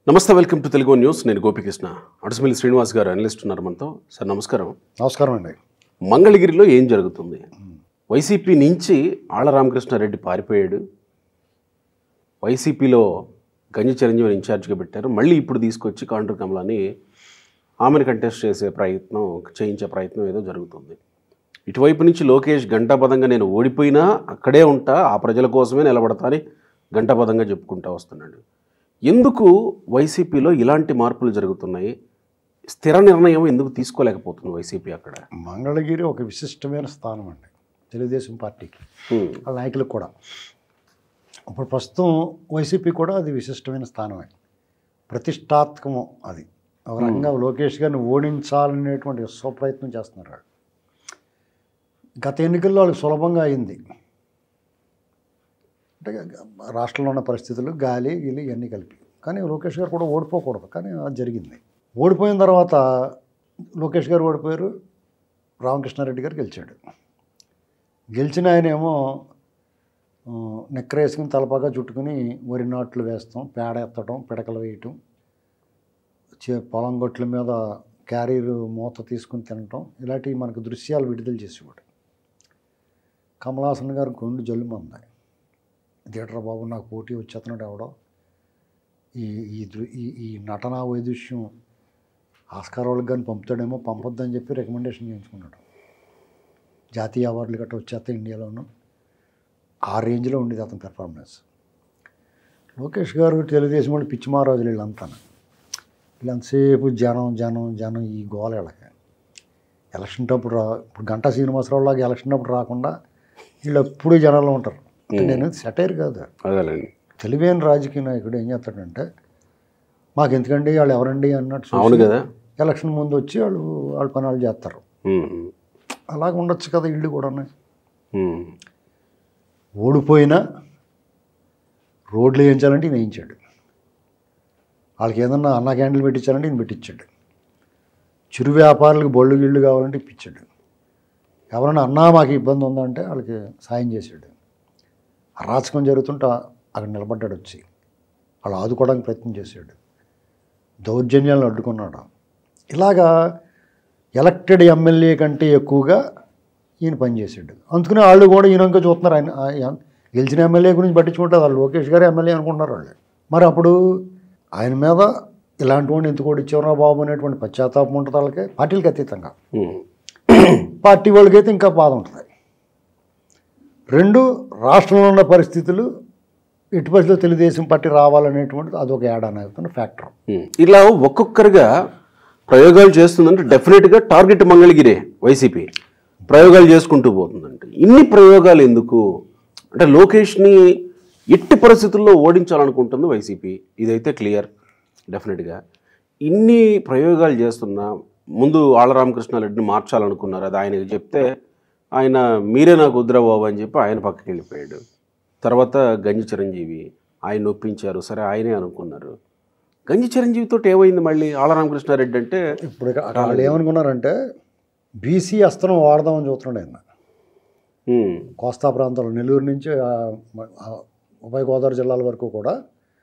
నమస్తే, welcome to Telugu news. నేను గోపికృష్ణ. అడుసుమిల్లి శ్రీనివాస్ గారు అనలిస్ట్ ఉన్నారు మనతో. సార్ నమస్కారం. నమస్కారం అండి. మంగళగిరిలో ఏం జరుగుతుంది? వైసీపీ నుంచి ఆళ్ల రామకృష్ణారెడ్డి పారిపోయాడు. వైసీపీలో గంజి చిరంజీవిని ఇన్ఛార్జ్గా పెట్టారు. మళ్ళీ ఇప్పుడు తీసుకొచ్చి కాండ్రు కమలాని ఆమెను కంటెస్ట్ చేయించే ప్రయత్నం ఏదో జరుగుతుంది. ఇటువైపు నుంచి లోకేష్ గంటాపదంగా నేను ఓడిపోయినా అక్కడే ఉంటా, ఆ ప్రజల కోసమే నిలబడతా అని గంటాపదంగా చెప్పుకుంటూ వస్తున్నాడు. ఎందుకు వైసీపీలో ఇలాంటి మార్పులు జరుగుతున్నాయి? స్థిర నిర్ణయం ఎందుకు తీసుకోలేకపోతుంది వైసీపీ? అక్కడ మంగళగిరి ఒక విశిష్టమైన స్థానం అండి తెలుగుదేశం పార్టీకి, వాళ్ళ నాయకులకు కూడా. ఇప్పుడు ప్రస్తుతం వైసీపీ కూడా అది విశిష్టమైన స్థానమే, ప్రతిష్టాత్మకం. అది ఒక రకంగా లోకేష్ గారిని ఓడించాలనేటువంటి స్వప్రయత్నం చేస్తున్నారు. గత ఎన్నికల్లో వాళ్ళకి సులభంగా అయింది. అంటే రాష్ట్రంలో ఉన్న పరిస్థితులు, గాలి గిలి ఇవన్నీ కలిపి. కానీ లోకేష్ గారు కూడా ఓడిపోకూడదు, కానీ అది జరిగింది. ఓడిపోయిన తర్వాత లోకేష్ గారు ఓడిపోయారు, రామకృష్ణారెడ్డి గారు గెలిచాడు. గెలిచిన ఆయన ఏమో నెక్కర వేసుకుని తలపాగా చుట్టుకుని వరి నాట్లు వేస్తాం, పేడ ఎత్తడం, పిడకలు వేయటం, పొలం గొట్ల మీద క్యారీరు మూత తీసుకుని తినటం, ఇలాంటివి మనకు దృశ్యాలు విడుదల చేసేవాడు. కమలాసన్ గారు గుండు జల్లుమంది. థియేటర్ బాబు నాకు పోటీ వచ్చేస్తున్నాడు ఎవడో, ఈ నటనా వైదుష్యం ఆస్కార్ వాళ్ళకి కానీ పంపుతాడేమో, పంపొద్దని చెప్పి రికమెండేషన్ చేయించుకున్నాడు. జాతీయ అవార్డులు గట్రా వచ్చేస్తే ఇండియాలోనూ ఆ రేంజ్లో ఉండేది అతని పెర్ఫార్మెన్స్. లోకేష్ గారు తెలుగుదేశం వాళ్ళు పిచ్చి మహారాజులు వీళ్ళంతసేపు జనం ఈ గోల వీళ్ళకి. ఎలక్షన్ అప్పుడు ఇప్పుడు గంటా శ్రీనివాసరావు లాగా ఎలక్షన్ అప్పుడు రాకుండా వీళ్ళు ఎప్పుడూ జనాల్లో ఉంటారు. నేను సెటైర్ కాదు, తెలివైన రాజకీయ నాయకుడు ఏం చేస్తాడంటే, మాకు ఎందుకండి వాళ్ళు ఎవరండి అన్నట్టు ఎలక్షన్ ముందు వచ్చి వాళ్ళ పనులు చేస్తారు. అలాగ ఉండొచ్చు కదా ఇళ్ళు కూడా. ఓడిపోయినా రోడ్లు వేయించాలంటే ఈయన వేయించాడు. వాళ్ళకి ఏదన్నా అన్న క్యాండిల్ పెట్టించాలంటే ఈయన పెట్టించాడు. చిరు వ్యాపారులకు బొళ్ళు గిళ్ళు కావాలంటే ఇప్పించాడు. ఎవరైనా అన్నా మాకు ఇబ్బంది ఉందంటే వాళ్ళకి సాయం చేశాడు. అరాచకం జరుగుతుంటే అక్కడ నిలబడ్డాడు, వచ్చి వాళ్ళు ఆదుకోవడానికి ప్రయత్నం చేశాడు, దౌర్జన్యాలను అడ్డుకున్నాడు. ఇలాగా ఎలక్టెడ్ ఎమ్మెల్యే కంటే ఎక్కువగా ఈయన పనిచేశాడు. అందుకని వాళ్ళు కూడా ఈయనక చూస్తున్నారు. ఆయన గెలిచిన ఎమ్మెల్యే గురించి పట్టించుకుంటే వాళ్ళు లోకేష్ గారే ఎమ్మెల్యే అనుకుంటున్నారు వాళ్ళు. మరి అప్పుడు ఆయన మీద ఇలాంటి వాడిని ఎందుకు ఓడిచ్చారా బాబు అనేటువంటి పశ్చాత్తాపం ఉంటుంది వాళ్ళకి, పార్టీలకు అతీతంగా. పార్టీ వాళ్ళకైతే ఇంకా బాధ ఉంటుంది. రెండు, రాష్ట్రంలో ఉన్న పరిస్థితులు ఎట్టి పరిస్థితుల్లో తెలుగుదేశం పార్టీ రావాలనేటువంటిది అదొక ఏడాది ఫ్యాక్టర్. ఇలా ఒక్కొక్కరిగా ప్రయోగాలు చేస్తుందంటే డెఫినెట్గా టార్గెట్ మంగళగిరే. వైసీపీ ప్రయోగాలు చేసుకుంటూ పోతుందంటే ఇన్ని ప్రయోగాలు ఎందుకు? అంటే లోకేష్ని ఎట్టి పరిస్థితుల్లో ఓడించాలనుకుంటుంది వైసీపీ, ఇదైతే క్లియర్. డెఫినెట్గా ఇన్ని ప్రయోగాలు చేస్తున్నా ముందు ఆళ్ల రామకృష్ణారెడ్డిని మార్చాలనుకున్నారు. అది ఆయనకి చెప్తే ఆయన మీరే నాకు వద్దురాబాబు అని చెప్పి ఆయన పక్కకి వెళ్ళిపోయాడు. తర్వాత గంజి చిరంజీవి ఆయన ఒప్పించారు, సరే ఆయనే అనుకున్నారు. గంజి చిరంజీవితో ఏమైంది మళ్ళీ? ఆళ్ల రామకృష్ణారెడ్డి అంటే ఇప్పుడు వాళ్ళు ఏమనుకున్నారంటే బీసీ అస్త్రం వాడదామని చూస్తున్నాడు ఆయన. కోస్తా ప్రాంతాల్లో నెల్లూరు నుంచి ఉభయ గోదావరి జిల్లాల వరకు కూడా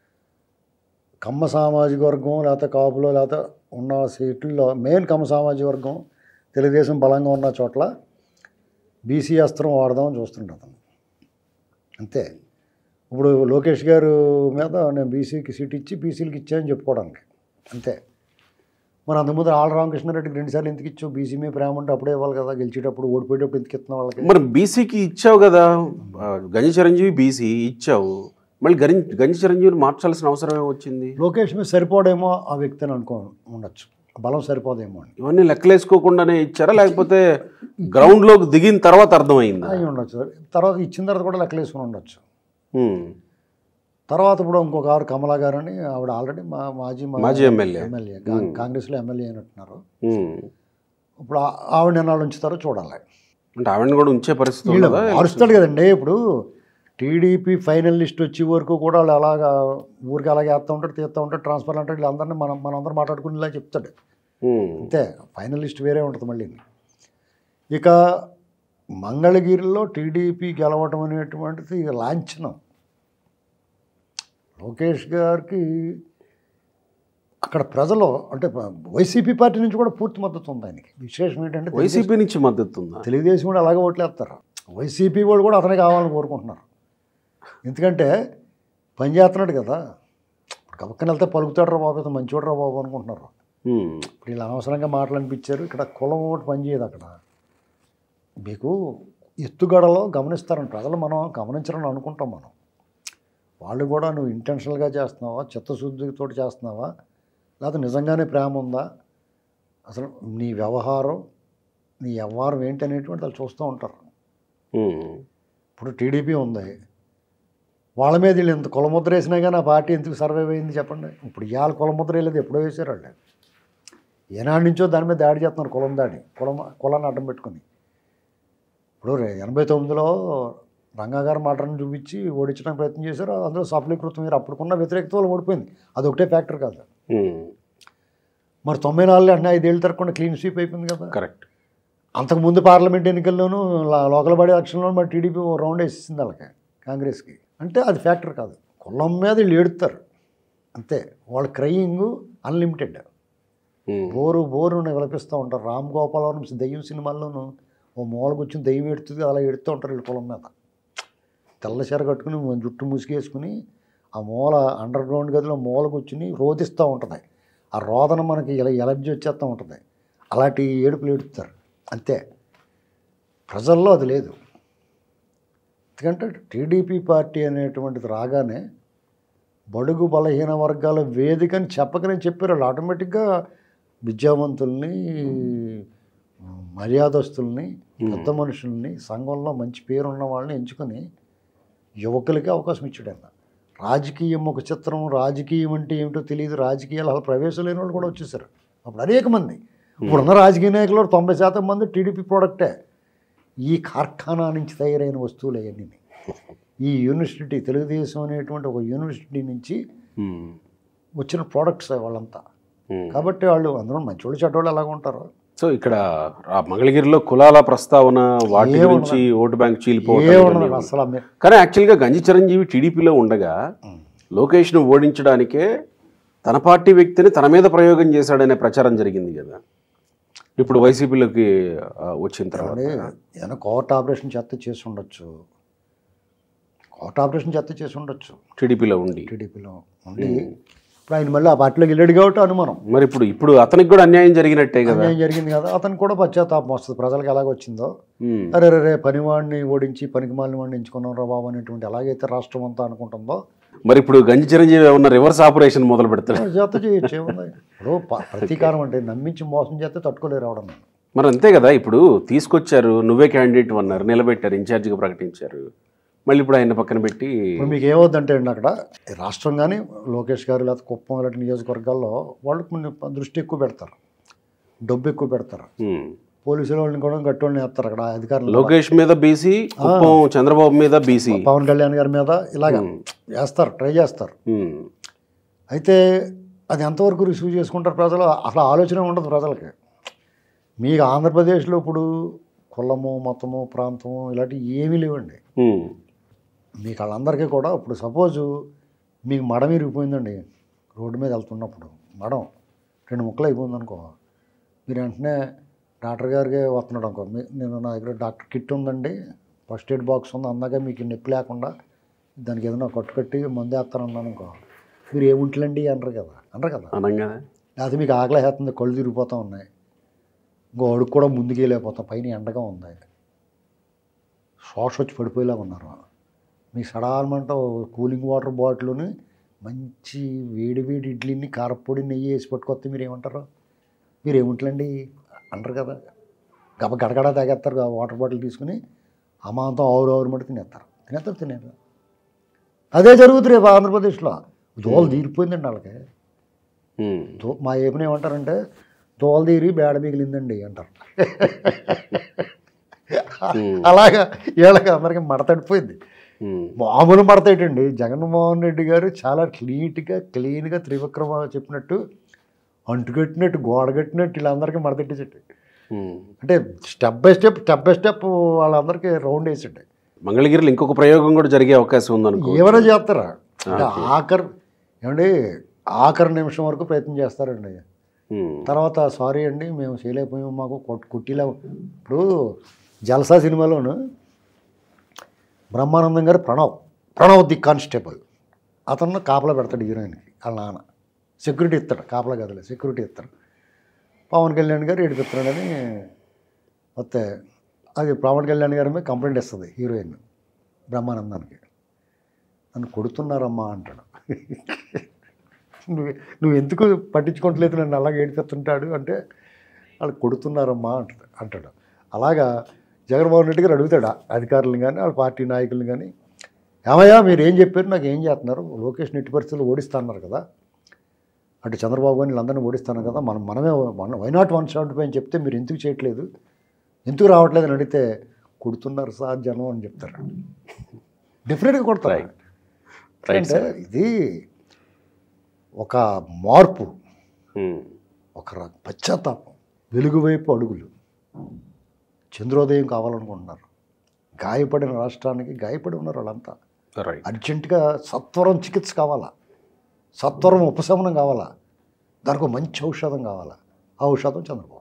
కమ్మ సామాజిక వర్గం లేకపోతే కాపులో లేకపోతే ఉన్న సీట్లలో మెయిన్ కమ్మ సామాజిక వర్గం తెలుగుదేశం బలంగా ఉన్న చోట్ల బీసీ అస్త్రం వాడదామని చూస్తుండే అతను. అంతే. ఇప్పుడు లోకేష్ గారు మీద నేను బీసీకి సీట్ ఇచ్చి బీసీలకి ఇచ్చానని చెప్పుకోవడానికి అంతే. మరి అంతకుముందు ఆళ్ల రామకృష్ణారెడ్డికి 2 సార్లు ఎందుకు ఇచ్చావు? బీసీ మీద ప్రేమ ఉంటే అప్పుడే ఇవ్వాలి కదా, గెలిచేటప్పుడు. ఓడిపోయేటప్పుడు ఎందుకు ఇస్తున్నావు వాళ్ళకి? మరి బీసీకి ఇచ్చావు కదా, గంజి చిరంజీవి బీసీ ఇచ్చావు, మళ్ళీ గంజి చిరంజీవిని మార్చాల్సిన అవసరమే వచ్చింది. లోకేష్ మీద సరిపోడేమో ఆ వ్యక్తి అని ఉండొచ్చు, బలం సరిపోదేమో అని. ఇవన్నీ లెక్కలేసుకోకుండానే ఇచ్చారా, లేకపోతే గ్రౌండ్లోకి దిగిన తర్వాత అర్థమైందా? అయి ఉండొచ్చు. తర్వాత ఇచ్చిన తర్వాత కూడా లెక్కలేసుకుని ఉండొచ్చు. తర్వాత ఇప్పుడు ఇంకొక ఆవిడ కమలా గారు అని, ఆవిడ ఆల్రెడీ మాజీ ఎమ్మెల్యే కాంగ్రెస్లో ఎమ్మెల్యే అయినట్టున్నారు. ఇప్పుడు ఆవిడ ఎన్నాళ్ళు ఉంచుతారో చూడాలి. అంటే ఆవిడని కూడా ఉంచే పరిస్థితి మారుస్తాడు కదండి. ఇప్పుడు టీడీపీ ఫైనల్ లిస్ట్ వచ్చే వరకు కూడా వాళ్ళు అలాగా ఊరికి అలాగే వేస్తూ ఉంటాడు, తీస్తూ ఉంటాడు, ట్రాన్స్ఫర్ అంటాడు. వీళ్ళందరినీ మనందరం మాట్లాడుకునేలా చెప్తాడు అంతే. ఫైనల్ లిస్ట్ వేరే ఉంటుంది మళ్ళీ. ఇక మంగళగిరిలో టీడీపీ గెలవటం అనేటువంటిది లాంఛనం. లోకేష్ గారికి అక్కడ ప్రజలు అంటే వైసీపీ పార్టీ నుంచి కూడా పూర్తి మద్దతు ఉంది ఆయనకి. విశేషం ఏంటంటే వైసీపీ నుంచి మద్దతు ఉందా? తెలుగుదేశం కూడా అలాగే ఓట్లేస్తారు. వైసీపీ వాళ్ళు కూడా అతనే కావాలని కోరుకుంటున్నారు. ఎందుకంటే పని చేస్తున్నాడు కదా, గబక్కన వెళ్తే పలుకుతాడు రా బాబు, మంచివాడు రా బాబు అనుకుంటున్నారు. ఇప్పుడు ఇలా అనవసరంగా మాటలు అనిపించారు. ఇక్కడ కులం ఒకటి పనిచేయదు. అక్కడ మీకు ఎత్తుగడలో గమనిస్తారని ప్రజలు, మనం గమనించాలని అనుకుంటాం. మనం వాళ్ళు కూడా నువ్వు ఇంటెన్షనల్గా చేస్తున్నావా, చిత్తశుద్ధితో చేస్తున్నావా, లేకపోతే నిజంగానే ప్రేమ ఉందా, అసలు నీ వ్యవహారం నీ వ్యవహారం ఏంటి అనేటువంటి వాళ్ళు చూస్తూ ఉంటారు. ఇప్పుడు టీడీపీ ఉంది, వాళ్ళ మీద వీళ్ళు ఎంత కులముద్ర వేసినా కానీ ఆ పార్టీ ఎందుకు సర్వైవ్ అయింది చెప్పండి. ఇప్పుడు ఇవాళ కులముద్ర వేయలేదు, ఎప్పుడో వేసారు వాళ్ళు. ఏనాడు నుంచో దాని మీద దాడి చేస్తున్నారు, కులం దాడి, కులాన్ని అడ్డం పెట్టుకుని. ఇప్పుడు 89లో రంగా గారు మాటను చూపించి ఓడించడానికి ప్రయత్నం చేశారు. అందులో సఫలీకృతం మీరు అప్పుడుకున్న వ్యతిరేకత వల్ల ఓడిపోయింది. అది ఒకటే ఫ్యాక్టర్ కాదు. మరి 94 అంటే 5 ఏళ్ళు తరకుండా క్లీన్ స్వీప్ అయిపోయింది కదా. కరెక్ట్. అంతకుముందు పార్లమెంట్ ఎన్నికల్లోనూ లోకల్ బాడీ ఎలక్షన్లో మరి టీడీపీ రౌండ్ వేసేసింది వాళ్ళకి, కాంగ్రెస్కి. అంటే అది ఫ్యాక్టర్ కాదు. కులం మీద వీళ్ళు ఏడుతారు అంతే. వాళ్ళ క్రయింగ్ అన్లిమిటెడ్. బోరుని విలపిస్తూ ఉంటారు. రామ్ గోపాలవరం దెయ్యం సినిమాల్లోనూ ఓ మూల కూర్చుని దెయ్యం ఎడుతుంది, అలా ఎడుతూ ఉంటారు వీళ్ళు కులం మీద. తెల్ల చీర కట్టుకుని జుట్టు ముసుగేసుకుని ఆ మూల అండర్ గ్రౌండ్ గదిలో మూల కూర్చుని రోధిస్తూ ఉంటుంది. ఆ రోదన మనకి ఇలా ఎలర్జీ వచ్చేస్తూ ఉంటుంది. అలాంటి ఏడుపులు ఏడుపుతారు అంతే. ప్రజల్లో అది లేదు. ఎందుకంటే టీడీపీ పార్టీ అనేటువంటిది రాగానే బడుగు బలహీన వర్గాల వేదికని చెప్పకనే చెప్పారు వాళ్ళు. ఆటోమేటిక్గా విద్యావంతుల్ని, మర్యాదస్తుల్ని, పెద్ద మనుషుల్ని, సంఘంలో మంచి పేరున్న వాళ్ళని ఎంచుకొని యువకులకి అవకాశం ఇచ్చాడు ఆయన. రాజకీయం ఒక చిత్రం, రాజకీయం అంటే ఏమిటో తెలియదు, రాజకీయాలు అసలు ప్రవేశం లేని వాళ్ళు కూడా వచ్చేసారు అప్పుడు అనేక మంది. ఇప్పుడున్న రాజకీయ నాయకులు 90% మంది టీడీపీ ప్రోడక్టే. ఈ కార్ఖానా నుంచి తయారైన వస్తువులు అవన్నీ. ఈ యూనివర్సిటీ, తెలుగుదేశం అనేటువంటి ఒక యూనివర్సిటీ నుంచి వచ్చిన ప్రోడక్ట్స్ వాళ్ళంతా. కాబట్టి వాళ్ళు అందరూ మంచివాళ్ళు చెడ్డవాళ్ళు అలాగ ఉంటారు. సో ఇక్కడ మంగళగిరిలో కులాల ప్రస్తావన, వాటి గురించి ఓటు బ్యాంక్ చీలిపోవడం అసలు. కానీ యాక్చువల్గా గంజి చిరంజీవి టీడీపీలో ఉండగా లోకేష్ను ఓడించడానికే తన పార్టీ వ్యక్తిని తన మీద ప్రయోగం చేశాడనే ప్రచారం జరిగింది కదా. ఇప్పుడు వైసీపీలోకి వచ్చిన తర్వాత ఏదైనా కోర్టు ఆపరేషన్ చేసి ఉండొచ్చు. టీడీపీలో ఉండి ఇప్పుడు ఆయన మళ్ళీ ఆ పార్టీలోకి వెళ్ళాడు కాబట్టి అనుమానం. మరి ఇప్పుడు అతనికి కూడా అన్యాయం జరిగినట్టే కదా. అన్యాయం జరిగింది కదా, అతనికి కూడా పశ్చాత్తాపం వస్తుంది. ప్రజలకు ఎలాగొచ్చిందో, అరే పనివాడిని ఓడించి పనికి మాలిన వాడిని ఎంచుకున్నాం రా బాబు అనేటువంటి ఎలాగైతే రాష్ట్రం అంతా అనుకుంటుందో, మరి ఇప్పుడు గంజి చిరంజీవి ఏమన్నా రివర్స్ ఆపరేషన్ మొదలు పెడతాడు. చేత చేయొచ్చు, ఏముంది. ఇప్పుడు ప్రతీకారం అంటే నమ్మించి మోసం చేస్తే తట్టుకోలేరు రావడం. మరి అంతే కదా. ఇప్పుడు తీసుకొచ్చారు, నువ్వే క్యాండిడేట్ అన్నారు, నిలబెట్టారు, ఇన్ఛార్జిగా ప్రకటించారు. మళ్ళీ ఇప్పుడు ఆయన పక్కన పెట్టి మీకు ఏమవుద్దంటే అండి, అక్కడ రాష్ట్రం కానీ లోకేష్ గారు లేకపోతే కుప్పం లాంటి నియోజకవర్గాల్లో వాళ్ళు కొన్ని దృష్టి ఎక్కువ పెడతారు, డబ్బు ఎక్కువ పెడతారు. పోలీసుల వాళ్ళని కూడా గట్టి వాళ్ళని వేస్తారు అక్కడ అధికారులు. లోకేష్ మీద బీసీ, కుప్పం చంద్రబాబు మీద బీసీ, పవన్ కళ్యాణ్ గారి మీద ఇలాగ వేస్తారు, ట్రై చేస్తారు. అయితే అది ఎంతవరకు రిసీవ్ చేసుకుంటారు ప్రజలు, అసలు ఆలోచన ఉండదు ప్రజలకి. మీకు ఆంధ్రప్రదేశ్లో ఇప్పుడు కులము, మతము, ప్రాంతము ఇలాంటివి ఏమీ లేవండి. మీకు వాళ్ళందరికీ కూడా ఇప్పుడు సపోజు మీకు మడం ఇరిగిపోయిందండి, రోడ్డు మీద వెళ్తున్నప్పుడు మడం 2 ముక్కలు అయిపోయింది అనుకో, మీరు వెంటనే డాక్టర్ గారికి వస్తున్నాడు అనుకో, నేను నా దగ్గర డాక్టర్ కిట్ ఉందండి, ఫస్ట్ ఎయిడ్ బాక్స్ ఉంది, అందాక మీకు నొప్పి లేకుండా దానికి ఏదైనా కట్టుకట్టి మందు వేస్తానన్నాను అనుకో, మీరు ఏముంటలండి అనరు కదా. లేకపోతే మీకు ఆకలి వేస్తుంది, కళ్ళు తిరిగిపోతూ ఉన్నాయి, ఇంకో అడుగు కూడా ముందుకు వెళ్ళిపోతాం, పైన ఎండగా ఉంది, శ్వాస వచ్చి పడిపోయేలా ఉన్నారు. మీకు సడాలమంట కూలింగ్ వాటర్ బాటిల్ని మంచి వేడి ఇడ్లీని కారపొడి నెయ్యి వేసి పట్టుకొస్తే మీరు ఏమంటారు, మీరు ఏముంటలండి అంటారు కదా. గడగడ తాగేస్తారు వాటర్ బాటిల్ తీసుకుని, అమాంతం ఆవురు మట్టి తినేస్తారు. అదే జరుగుతుంది రేపు ఆంధ్రప్రదేశ్లో. దోలు తీరిపోయిందండి వాళ్ళకి. మా ఏపీని ఏమంటారంటే దోలు తీరి బేడ మిగిలిందండి అంటారు. అలాగా వీళ్ళకి అందరికీ మడతడిపోయింది. మామూలు మడతేటండి. జగన్మోహన్ రెడ్డి గారు చాలా నీట్గా క్లీన్గా త్రివిక్రమ చెప్పినట్టు అంటుకట్టినట్టు గోడగట్టినట్టు వీళ్ళందరికీ మడతెట్టేసట్టు. అంటే స్టెప్ బై స్టెప్ వాళ్ళందరికీ రౌండ్ వేసండి. మంగళగిరిలో ఇంకొక ప్రయోగం కూడా జరిగే అవకాశం ఉందనుకో. ఏమైనా చేస్తారా అంటే ఆఖరు ఏమండి, ఆఖరి నిమిషం వరకు ప్రయత్నం చేస్తారండి. ఉమ్. తర్వాత సారీ అండి మేము చేయలేకపోయాము, మాకు కుట్టిలా. ఇప్పుడు జల్సా సినిమాలోను బ్రహ్మానందం గారు ప్రణవ్ ది కానిస్టేబుల్, అతను కాపలా పెడతాడు హీరోయిన్కి, వాళ్ళ నాన్న సెక్యూరిటీ ఇస్తాడు, కాపలా గదిలో సెక్యూరిటీ ఇస్తాడు. పవన్ కళ్యాణ్ గారు ఏడిపిస్తున్నాడని వస్తే అది పవన్ కళ్యాణ్ గారి మీద కంప్లైంట్ ఇస్తుంది హీరోయిన్ బ్రహ్మానందానికి. నన్ను కొడుతున్నారమ్మా అంటాడు. నువ్వు ఎందుకు పట్టించుకోవట్లేదు, నన్ను అలాగే ఏడిపిస్తుంటాడు అంటే వాళ్ళు కొడుతున్నారమ్మా అంటాడు. అలాగా జగన్మోహన్ రెడ్డి గారు అడుగుతాడు అధికారులను కానీ వాళ్ళ పార్టీ నాయకులను కానీ, ఏమయ్యా మీరు ఏం చెప్పారు, నాకు ఏం చేస్తున్నారు, లోకేష్ ఎట్టి పరిస్థితుల్లో ఓడిస్తున్నారు కదా, అటు చంద్రబాబు గారిని వీళ్ళందరినీ ఓడిస్తాను కదా, మనమే వైనాట్ 175 అని చెప్తే మీరు ఎందుకు చేయట్లేదు, ఎందుకు రావట్లేదు అని అడిగితే కొడుతున్నారు సార్ జనం అని చెప్తారు. డెఫినెట్గా కొడతారు. అంటే ఇది ఒక మార్పు, ఒక పశ్చాత్తాపం, వెలుగు వైపు అడుగులు. చంద్రోదయం కావాలనుకుంటున్నారు. గాయపడిన రాష్ట్రానికి గాయపడి ఉన్నారు వాళ్ళంతా. అర్జెంటుగా సత్వరం చికిత్స కావాలా, సత్వరం ఉపశమనం కావాలా, దానికి మంచి ఔషధం కావాలా. ఆ ఔషధం చంద్రబాబు.